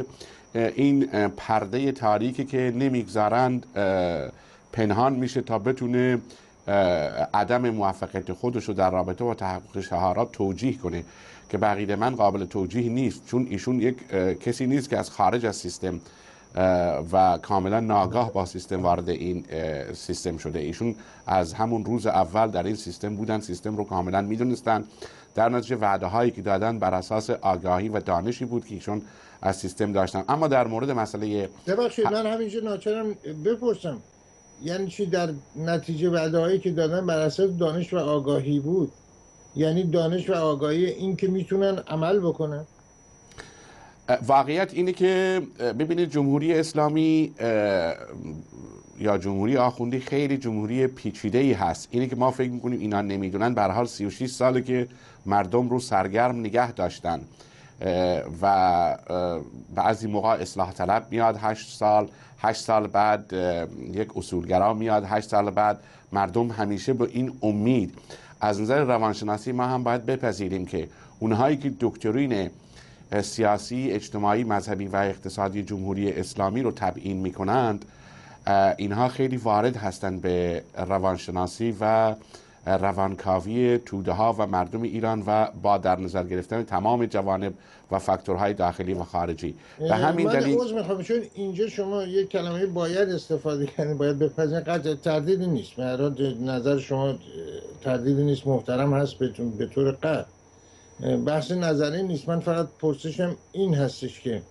این پرده تاریکی که نمیگذارند پنهان میشه تا بتونه عدم موفقیت خودش رو در رابطه با تحقق شهادت توجیه کنه که بقیده من قابل توجیه نیست، چون ایشون یک کسی نیست که از خارج از سیستم و کاملا ناگاه با سیستم وارد این سیستم شده. ایشون از همون روز اول در این سیستم بودن، سیستم رو کاملا میدونستن، در نتیجه وعده هایی که دادن بر اساس آگاهی و دانشی بود که ایشون از سیستم داشتن. اما در مورد مسئله ببخشید من همینجا ناچارم بپرسم، یعنی چی در نتیجه وعده هایی که دادن بر اساس دانش و آگاهی بود؟ یعنی دانش و آگاهی این که میتونن عمل بکنن؟ واقعیت اینه که ببینید جمهوری اسلامی یا جمهوری آخوندی خیلی جمهوری پیچیده‌ای هست. اینه که ما فکر میکنیم اینا نمیدونن، به هر حال 36 ساله که مردم رو سرگرم نگه داشتن و بعضی موقع اصلاح طلب میاد 8 سال بعد یک اصولگرا میاد 8 سال بعد. مردم همیشه با این امید، از نظر روانشناسی ما هم باید بپذیریم که اونهایی که دکترین سیاسی، اجتماعی، مذهبی و اقتصادی جمهوری اسلامی رو تبیین میکنند، اینها خیلی وارد هستند به روانشناسی و روانکاوی توده ها و مردم ایران و با در نظر گرفتن تمام جوانب و فاکتورهای داخلی و خارجی. به همین دلیل من عذر میخوام، چون اینجا شما یک کلمه باید استفاده کنید، باید بپذیرید، قطع تردیدی نیست، نظر شما تردیدی نیست، محترم هست بهتون به طور قطع، بحث نظری نیست. من فقط پرسشم این هستش که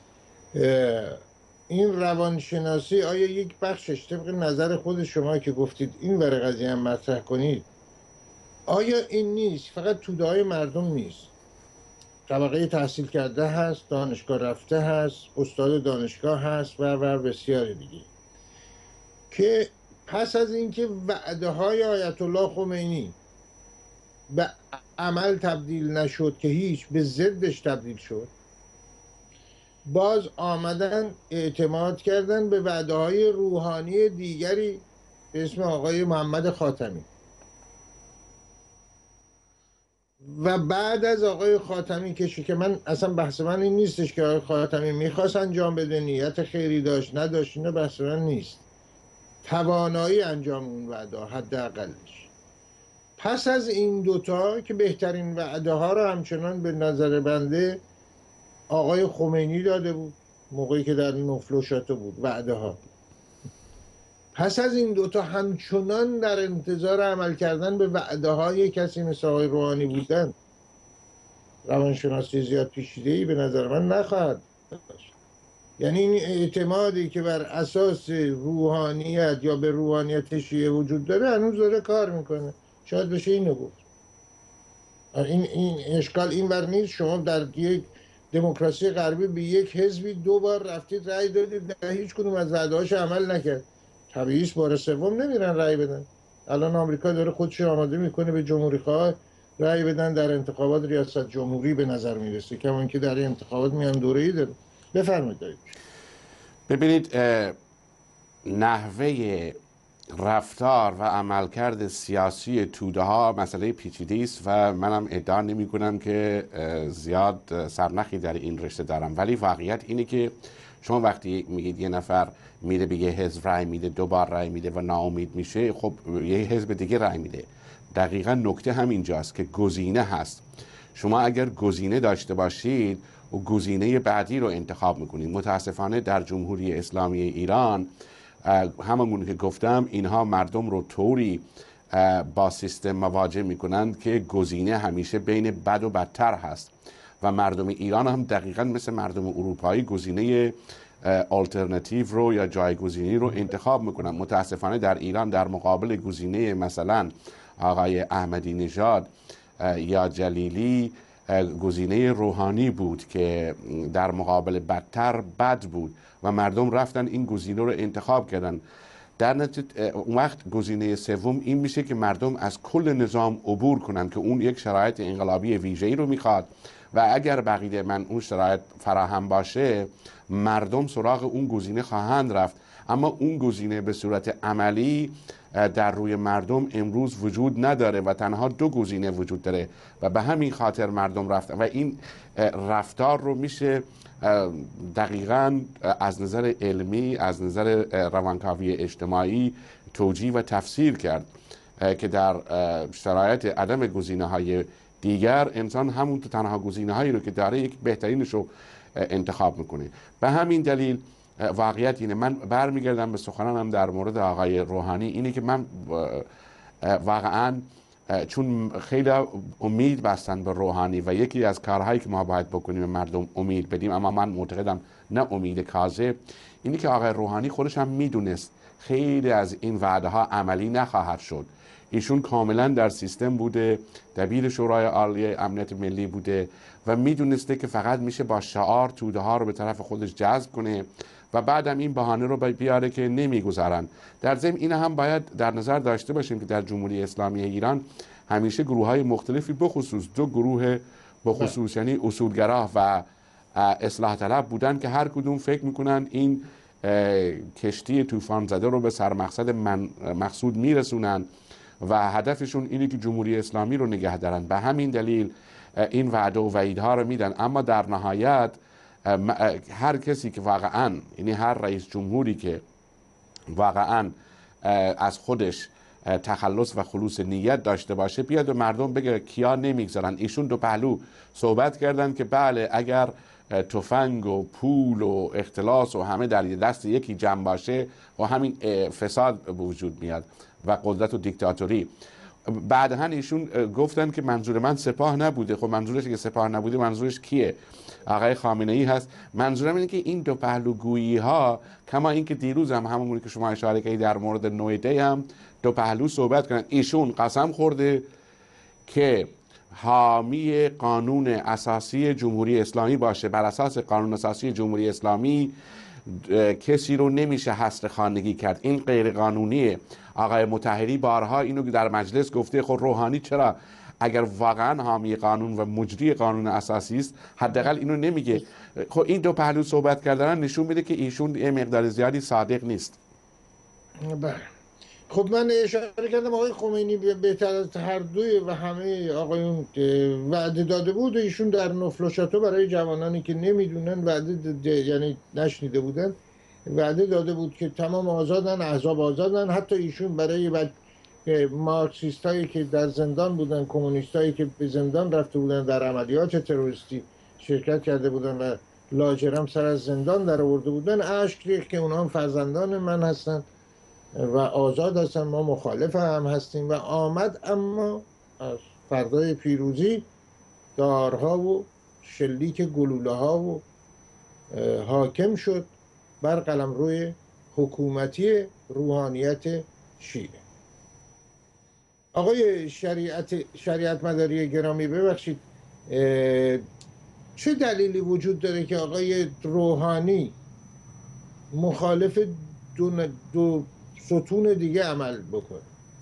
این روانشناسی آیا یک بخشش طبق نظر خود شما که گفتید این ور قضیه هم مطرح کنید، آیا این نیست فقط توده های مردم نیست، طبقه تحصیل کرده هست، دانشگاه رفته هست، استاد دانشگاه هست و بسیار دیگه، که پس از اینکه وعده های آیت الله خمینی به عمل تبدیل نشد که هیچ، به ضدش تبدیل شد، باز آمدن اعتماد کردن به وعده های روحانی دیگری به اسم آقای محمد خاتمی و بعد از آقای خاتمی که من اصلا بحث من این نیستش که آقای خاتمی میخواست انجام بده، نیت خیری داشت نداشت، اینه بحث من نیست، توانایی انجام اون وعده حداقلش. پس از این دوتا که بهترین وعده ها رو همچنان به نظر بنده آقای خمینی داده بود موقعی که در نفل و شاطو بود، وعده ها، پس از این دوتا همچنان در انتظار عمل کردن به وعده های کسی مثل آقای روحانی بودن، روانشناسی زیاد پیچیده‌ای به نظر من نخواهد داشت. یعنی این اعتمادی که بر اساس روحانیت یا به روحانیت شیعه وجود داره هنوز داره کار میکنه، شاید بشه اینو گفت. این اشکال این ور نیست، شما در یک دموکراسی غربی به یک حزبی 2 بار رفتید رأی دادید، نه هیچ کدوم از وعده‌هاش عمل نکرد، طبیعیه بار سوم نمیرن رأی بدن. الان آمریکا داره خودش آماده میکنه به جمهوری‌خواه رأی بدن در انتخابات ریاست جمهوری به نظر میرسه، کما که در انتخابات میان دوره‌ای داره. بفرمایید. ببینید نحوه رفتار و عملکرد سیاسی توده ها مسئله پیچیده است و منم ادعا نمی کنم که زیاد سرنخی در این رشته دارم، ولی واقعیت اینه که شما وقتی میگید یه نفر میره به یه حزب رای میده، 2 بار رای میده و ناامید میشه، خب یه حزب دیگه رای میده. دقیقا نکته همینجاست که گزینه هست. شما اگر گزینه داشته باشید و گزینه بعدی رو انتخاب میکنید. متاسفانه در جمهوری اسلامی ایران همونگونه که گفتم اینها مردم رو طوری با سیستم مواجه میکنند که گزینه همیشه بین بد و بدتر هست و مردم ایران هم دقیقا مثل مردم اروپایی گزینه آلترناتیو رو یا جایگزینی رو انتخاب میکنن. متاسفانه در ایران در مقابل گزینه مثلا آقای احمدی نژاد یا جلیلی گزینه روحانی بود که در مقابل بدتر بد بود و مردم رفتن این گزینه رو انتخاب کردن. در نتیجه اون وقت گزینه سوم این میشه که مردم از کل نظام عبور کنن که اون یک شرایط انقلابی ویژه‌ای رو میخواد و اگر بقیه من اون شرایط فراهم باشه مردم سراغ اون گزینه خواهند رفت. اما اون گزینه به صورت عملی در روی مردم امروز وجود نداره و تنها دو گزینه وجود داره و به همین خاطر مردم رفتن و این رفتار رو میشه دقیقاً از نظر علمی، از نظر روانکاوی اجتماعی توجیه و تفسیر کرد که در شرایط عدم گزینه‌های دیگر انسان همون تو تنها گزینه‌هایی رو که داره یک بهترینش رو انتخاب میکنه. به همین دلیل واقعیت اینه، من برمیگردم به سخنانم در مورد آقای روحانی، اینه که من واقعا چون خیلی امید بستن به روحانی و یکی از کارهایی که ما باید بکنیم مردم امید بدیم، اما من معتقدم نه امید کاذب، اینه که آقای روحانی خودش هم میدونست خیلی از این وعده ها عملی نخواهد شد. ایشون کاملا در سیستم بوده، دبیر شورای عالی امنیت ملی بوده و میدونسته که فقط میشه با شعار توده ها رو به طرف خودش جذب کنه و بعدم این بهانه رو بیاره که نمیگذارن. در ضمن این هم باید در نظر داشته باشیم که در جمهوری اسلامی ایران همیشه گروه های مختلفی بخصوص دو گروه بخصوص یعنی اصولگرا و اصلاح طلب بودن که هر کدوم فکر میکنن این کشتی طوفان زده رو به سرمقصد مقصود میرسونن و هدفشون اینه که جمهوری اسلامی رو نگه دارن. به همین دلیل این وعده و وعیدها رو میدن، اما در نهایت هر کسی که واقعا، یعنی هر رئیس جمهوری که واقعا از خودش تخلص و خلوص نیت داشته باشه بیاد به مردم بگه کیا نمیگذارن. ایشون دو پهلو صحبت کردن که بله اگر تفنگ و پول و اختلاس و همه در دست یکی جمع باشه و همین فساد به وجود میاد و قدرت و دیکتاتوری. بعدها ایشون گفتن که منظور من سپاه نبوده. خب منظورش که سپاه نبوده منظورش کیه؟ آقای خامنه ای هست. منظورم اینه که این دو پهلوگویی ها، کما اینکه دیروز هم همونی که شما اشاره کردید در مورد نویده هم دو پهلو صحبت کردن. ایشون قسم خورده که حامی قانون اساسی جمهوری اسلامی باشه، بر اساس قانون اساسی جمهوری اسلامی کسی رو نمیشه حصر خانگی کرد، این غیر قانونیه. آقای مطهری بارها اینو در مجلس گفته. خب روحانی چرا اگر واقعا حامی قانون و مجری قانون اساسی است حداقل اینو نمیگه؟ خب این دو پهلو صحبت کردن نشون میده که ایشون یه مقدار زیادی صادق نیست. بله. خب من اشاره کردم آقای خمینی بهتر از هر دوی و همه آقایون وعده داده بود و ایشون در نفل و شاتو برای جوانانی که نمیدونن یعنی نشنیده بودن وعده داده بود که تمام آزادن، احزاب آزادن. حتی ایشون برای مارکسیست هایی که در زندان بودن، کمونیست هایی که به زندان رفته بودن، در عملیات تروریستی شرکت کرده بودن و لاجرم سر از زندان در آورده بودن، اشک ریخت که اونها هم فرزندان من هستن و آزاد هستن، ما مخالف هم هستیم و آمد. اما از فردای پیروزی دارها و شلیک گلوله ها و حاکم شد بر قلمروی حکومتی روحانیت شیعه. آقای شریعت مداری گرامی، ببخشید چه دلیلی وجود داره که آقای روحانی مخالف دو ستون دیگه عمل بکنه؟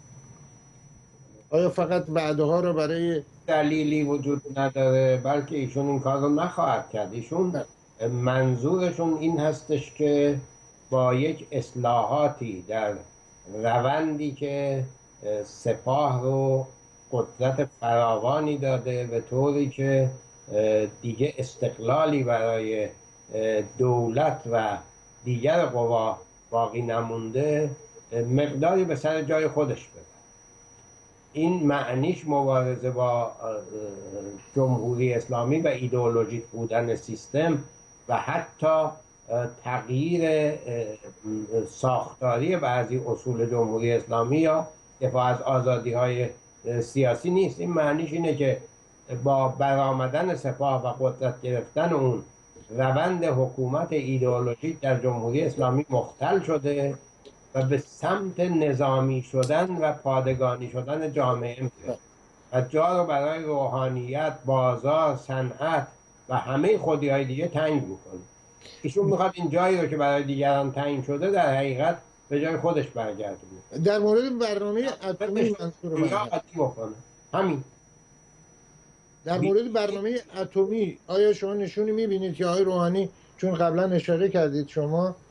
آیا فقط وعده ها رو برای دلیلی وجود نداره، بلکه ایشون این کار رو نخواهد کرد. ایشون منظورشون این هستش که با یک اصلاحاتی در روندی که سپاه رو قدرت فراوانی داده به طوری که دیگه استقلالی برای دولت و دیگر قوا باقی نمونده، مقداری به سر جای خودش ببر. این معنیش مبارزه با جمهوری اسلامی و ایدئولوژیک بودن سیستم و حتی تغییر ساختاری بعضی اصول جمهوری اسلامی یا دفاع از آزادی های سیاسی نیست. این معنیش اینه که با برآمدن سپاه و قدرت گرفتن اون، روند حکومت ایدئولوژیک در جمهوری اسلامی مختل شده و به سمت نظامی شدن و پادگانی شدن جامعه میره و جا رو برای روحانیت، بازار، صنعت و همه خودی‌های دیگه تنگ میکنه. ایشون میخواد این جایی رو که برای دیگران تعیین شده در حقیقت به جای خودش برگردونه. در مورد برنامه اتمی منظور بکنه. همین. در مورد برنامه اتمی آیا شما نشونی میبینید که آقای روحانی، چون قبلا اشاره کردید شما،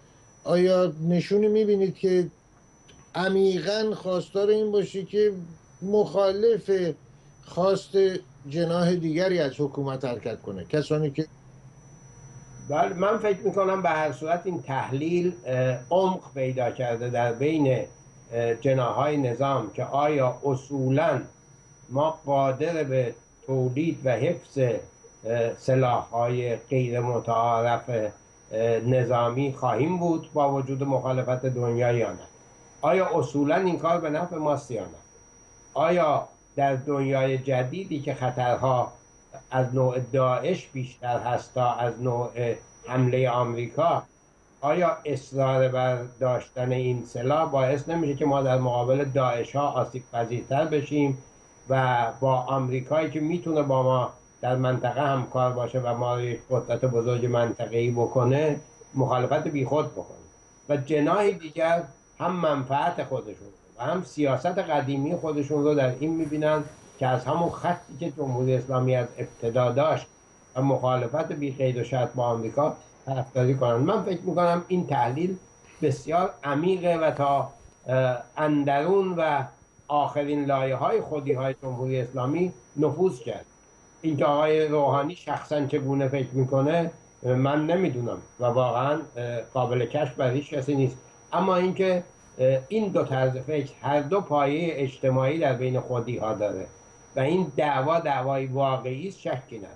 آیا نشونی میبینید که عمیقاً خواستار این باشی که مخالف خواست جناح دیگری از حکومت حرکت کنه؟ کسانی که بله، من فکر میکنم به هر صورت این تحلیل عمق پیدا کرده در بین جناح‌های نظام که آیا اصولاً ما قادر به تولید و حفظ سلاح‌های غیر متعارف نظامی خواهیم بود با وجود مخالفت دنیا یا نه. آیا اصولاً این کار به نفع ماست یا نه؟ آیا در دنیای جدیدی که خطرها از نوع داعش بیشتر هست تا از نوع حمله آمریکا، آیا اصرار بر داشتن این سلاح باعث نمیشه که ما در مقابل داعش ها آسیب پذیرتر بشیم و با آمریکایی که میتونه با ما در منطقه همکار باشه و ما یک قدرت بزرگ منطقه‌ای بکنه مخالفت بیخود بکنه و جناح دیگر هم منفعت خودشون و هم سیاست قدیمی خودشون رو در این میبینن که از همون خطی که جمهوری اسلامی از ابتدا داشت و مخالفت بی قید و شرط با آمریکا طرفداری کنن. من فکر میکنم این تحلیل بسیار عمیقه و تا اندرون و آخرین لایه های خودی های جمهوری اسلامی نفوذ کرد. اینکه آقای روحانی شخصا چگونه فکر میکنه من نمیدونم و واقعا قابل کشف بر هیچ کسی نیست، اما اینکه این دو طرز فکر هر دو پایه اجتماعی در بین خودی ها داره و این دعوای واقعی است شکی نداره.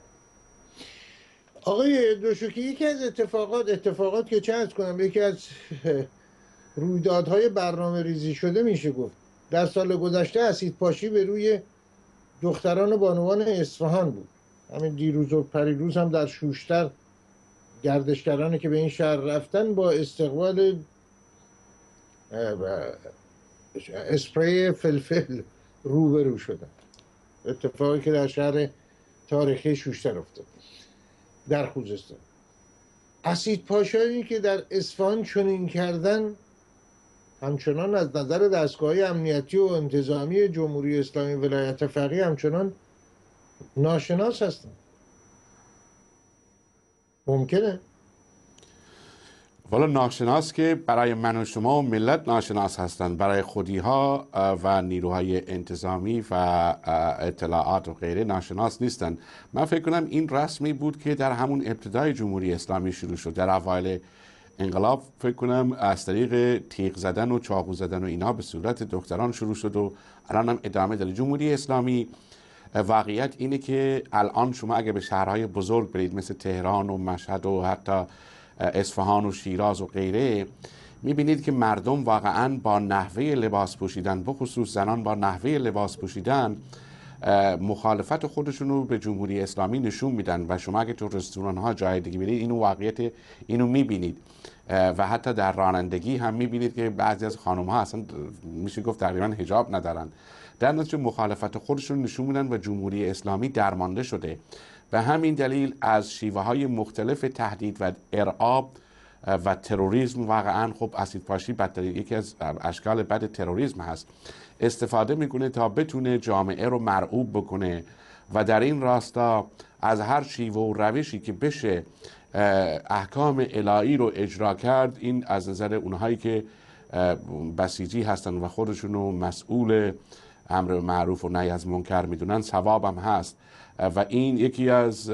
آقای دوشوکی، یکی از اتفاقات که چه عرض کنم، یکی از رویدادهای برنامه ریزی شده میشه گفت در سال گذشته اسید پاشی به روی دختران بانوان اصفهان بود. همین دیروز و پریروز هم در شوشتر گردشگرانی که به این شهر رفتن با استقبال اسپری فلفل روبرو شدن. اتفاقی که در شهر تاریخی شوشتر افتاد در خوزستان. اسید پاشایی که در اصفهان چنین کردن همچنان از نظر دستگاه امنیتی و انتظامی جمهوری اسلامی ولایت فقیه همچنان ناشناس هستند. ممکنه؟ والا ناشناس که برای من و شما و ملت ناشناس هستند، برای خودی ها و نیروهای انتظامی و اطلاعات و غیره ناشناس نیستند. من فکر کنم این رسمی بود که در همون ابتدای جمهوری اسلامی شروع شد. در اوایل انقلاب فکر کنم از طریق تیغ زدن و چاقو زدن و اینها به صورت دختران شروع شد و الان هم ادامه داره. جمهوری اسلامی واقعیت اینه که الان شما اگه به شهرهای بزرگ برید مثل تهران و مشهد و حتی اصفهان و شیراز و غیره، میبینید که مردم واقعا با نحوه لباس پوشیدن، بخصوص زنان با نحوه لباس پوشیدن مخالفت خودشون رو به جمهوری اسلامی نشون میدن و شما اگه تو رستوران ها جای دیگه برید اینو واقعیت اینو میبینید و حتی در رانندگی هم میبینید که بعضی از خانم ها اصلا میشه گفت تقریبا حجاب ندارن. در نتیجه مخالفت خودشون نشون میدن و جمهوری اسلامی درمانده شده. به همین دلیل از شیوه های مختلف تهدید و ارعاب و تروریسم، واقعا خب اسیدپاشی بدترین یکی از اشکال بد تروریسم هست، استفاده میکنه تا بتونه جامعه رو مرعوب بکنه و در این راستا از هر شیوه و روشی که بشه احکام الهی رو اجرا کرد، این از نظر اونهایی که بسیجی هستن و خودشونو مسئول امر معروف و نهی از منکر میدونن ثواب هم هست و این یکی از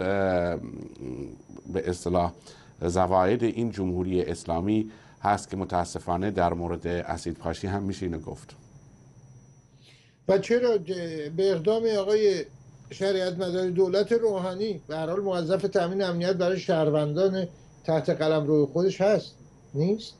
به اصطلاح زواید این جمهوری اسلامی هست که متاسفانه در مورد اسیدپاشی هم میشه اینو گفت. و چرا به اقدام آقای شریعت مداری دولت روحانی به هر حال موظف تامین امنیت برای شهروندان تحت قلمرو خودش هست نیست؟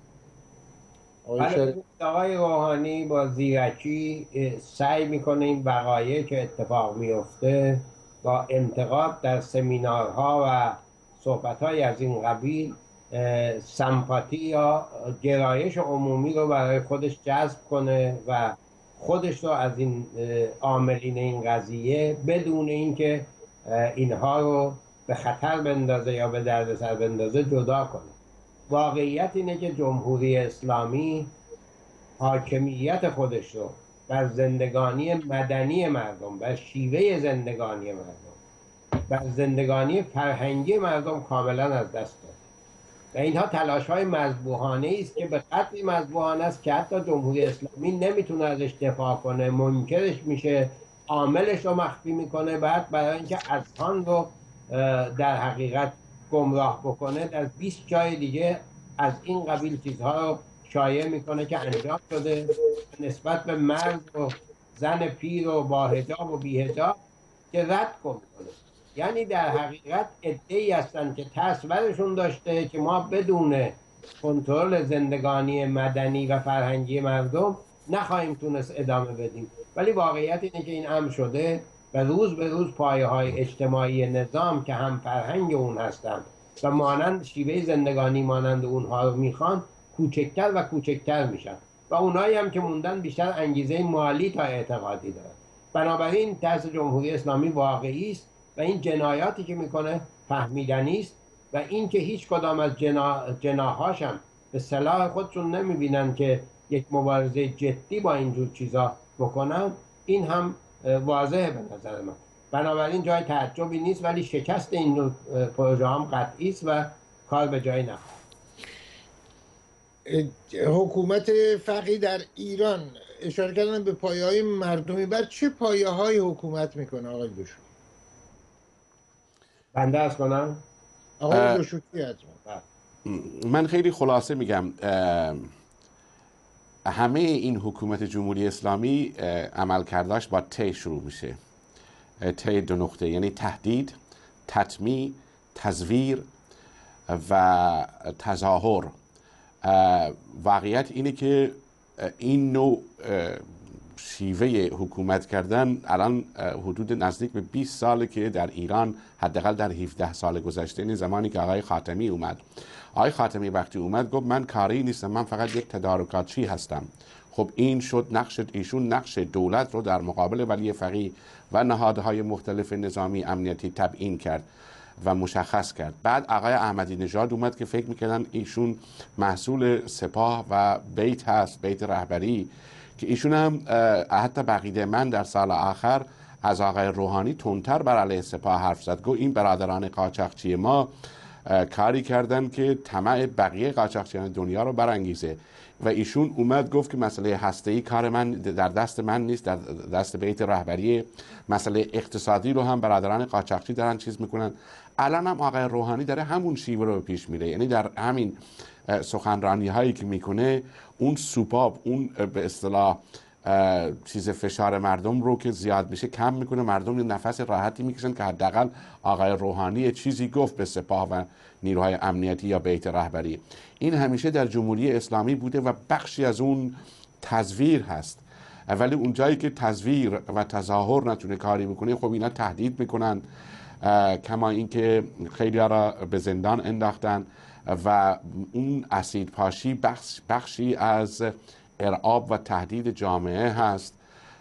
آقای روحانی با زیرکی سعی میکنه این وقایع که اتفاق میفته با انتقاد در سمینارها و صحبت‌های از این قبیل سمپاتی یا گرایش عمومی رو برای خودش جذب کنه و خودش رو از این عاملین این قضیه بدون اینکه اینها رو به خطر بندازه یا به دردسر بندازه جدا کنه. واقعیت اینه که جمهوری اسلامی حاکمیت خودش رو بر زندگانی مدنی مردم، بر شیوه زندگانی مردم، بر زندگانی فرهنگی مردم کاملا از دست داد و اینها تلاش های مذبوحانه است که به قدری مذبوحانه است که حتی جمهوری اسلامی نمیتونه ازش دفاع کنه، منکرش میشه، عاملش رو مخفی میکنه، بعد برای اینکه اذهان رو در حقیقت گمراه بکنه در 20 جای دیگه از این قبیل چیزها رو شایع میکنه که انجام شده نسبت به مرد و زن پیر و با حجاب و بی حجاب که رد کنه. یعنی در حقیقت عده‌ای هستند که تصورشون داشته که ما بدون کنترل زندگانی مدنی و فرهنگی مردم نخواهیم تونست ادامه بدیم، ولی واقعیت اینه که این امر شده و روز به روز پایه‌های اجتماعی نظام که هم فرهنگ اون هستند و مانند شیوه زندگانی مانند اونها رو میخوان کوچکتر و کوچکتر میشن و اونایی هم که موندن بیشتر انگیزه مالی تا اعتقادی دارن. بنابراین طرز جمهوری اسلامی واقعی است و این جنایاتی که میکنه فهمیدنی است و این که هیچ کدام از جناحاش هم به صلاح خودشون نمیبینن که یک مبارزه جدی با اینجور چیزا بکنن، این هم واضحه به نظر من. بنابراین جای تعجبی نیست، ولی شکست این نوع پروژه هم قطعی است و کار به جایی نخواهد. حکومت فقیه در ایران اشاره کردن به پایه‌های مردمی، بر چه پایه‌های حکومت میکنه آقای دوشوکی؟ بنده از کنم؟ آقای دوشوکی حتما. من خیلی خلاصه میگم، همه این حکومت جمهوری اسلامی عملکرداش با ت شروع میشه. ت دو نقطه، یعنی تهدید، تطمیع، تزویر و تظاهر. واقعیت اینه که این نوع شیوه حکومت کردن الان حدود نزدیک به 20 ساله که در ایران، حداقل در 17 سال گذشته، این زمانی که آقای خاتمی اومد. آقای خاتمی وقتی اومد گفت من کاری نیستم، من فقط یک تدارکاتچی هستم. خب این شد نقش ایشون، نقش دولت رو در مقابل ولی فقیه و نهادهای مختلف نظامی امنیتی تبیین کرد و مشخص کرد. بعد آقای احمدی نژاد اومد که فکر میکردن ایشون محصول سپاه و بیت هست، بیت رهبری، که ایشون هم حتی بقیده من در سال آخر از آقای روحانی تندتر بر علیه سپاه حرف زد. گفت این برادران قاچاقچی ما کاری کردن که طمع بقیه قاچاقچیان دنیا رو برانگیزه و ایشون اومد گفت که مسئله هسته‌ای کار من در دست من نیست، در دست بیت رهبری. مسئله اقتصادی رو هم برادران قاچاقچی دارن چیز میکنن. الان هم آقای روحانی داره همون شیوه رو پیش میره، یعنی در همین سخنرانی هایی که میکنه اون سوپاب، اون به اصطلاح چیز فشار مردم رو که زیاد میشه کم میکنه، مردم یه نفس راحتی میکشن که حداقل آقای روحانی چیزی گفت به سپاه و نیروهای امنیتی یا بیت رهبری. این همیشه در جمهوری اسلامی بوده و بخشی از اون تزویر هست، ولی اون جایی که تزویر و تظاهر نتونه کاری بکنه، خب اینا تهدید میکنن، کما اینکه خیلی را به زندان انداختن و اون اسید پاشی بخشی از ارعاب و تهدید جامعه هست.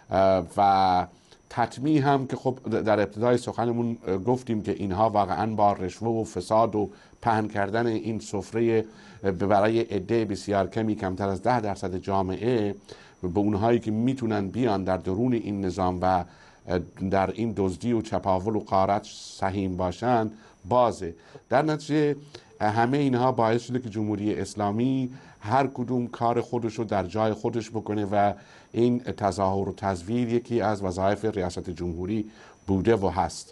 و تطمیع هم که خب در ابتدای سخنمون گفتیم که اینها واقعا با رشوه و فساد و پهن کردن این سفره برای عده بسیار کمی، کمتر از 10% جامعه، به اونهایی که میتونن بیان در درون این نظام و در این دزدی و چپاول و غارت سهیم باشن بازه. در نتیجه همه اینها باعث شده که جمهوری اسلامی هر کدوم کار خودش رو در جای خودش بکنه و این تظاهر و تزویر یکی از وظایف ریاست جمهوری بوده و هست.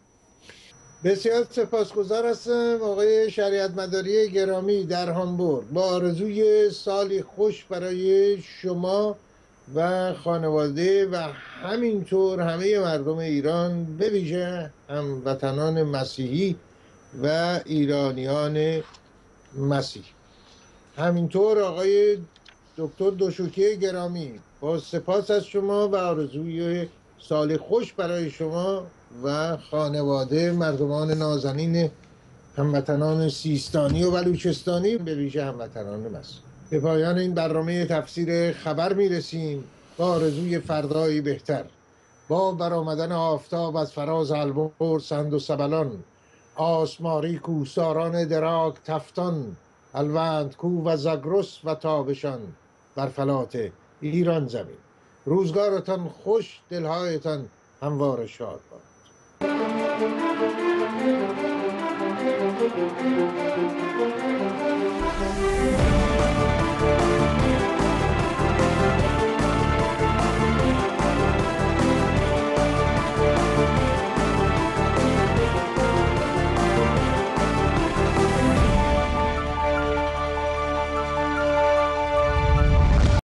بسیار سپاسگزار هستم آقای شریعت مداری گرامی در هامبورگ. با آرزوی سالی خوش برای شما و خانواده و همینطور همه مردم ایران، به ویژه هموطنان مسیحی و ایرانیان مسیحی. همینطور آقای دکتر دوشوکی گرامی، با سپاس از شما و آرزوی سال خوش برای شما و خانواده مردمان نازنین هموطنان سیستانی و بلوچستانی، به ویژه هموطنان مسیحی. به پایان این برنامه تفسیر خبر میرسیم با آرزوی فردایی بهتر. با برآمدن آفتاب از فراز البرز سند و سبلان، آسماری کوهساران دراک تفتان، الوند کو و زاگرس و تابشان بر فلات ایران زمین. روزگارتان خوش، دلهایتان هموار شاد باد.